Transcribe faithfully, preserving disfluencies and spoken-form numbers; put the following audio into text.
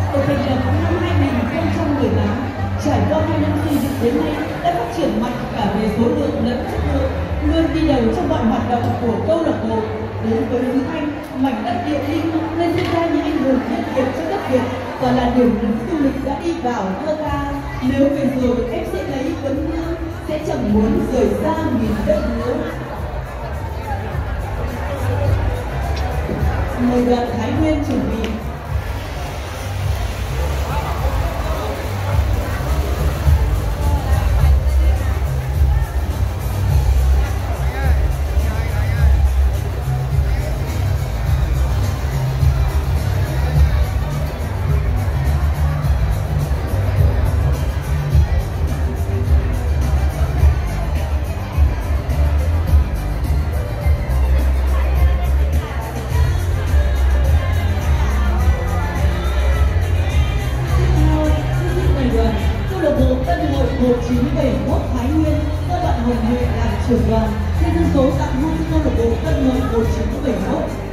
Được thành lập năm hai nghìn không trăm mười tám, trải qua hai năm xây dựng đến nay đã phát triển mạnh cả về số lượng lẫn chất lượng, luôn đi đầu trong mọi hoạt động của câu lạc bộ. Đến với xứ Thanh, mảnh đất địa linh nơi sinh ra những anh hùng thiết nghiệp cho đất Việt và là điểm đến du lịch đã đi vào thơ ca. Nếu về rồi em sẽ lấy vấn vương, sẽ chẳng muốn rời xa miền đất hứa. Mời đoàn Thái Nguyên chuẩn bị. một chín bảy mốt Thái Nguyên do bạn Hồng Huệ làm trưởng đoàn, trên dân số tặng hôn câu lạc bộ Tân Mộng một chín bảy mốt.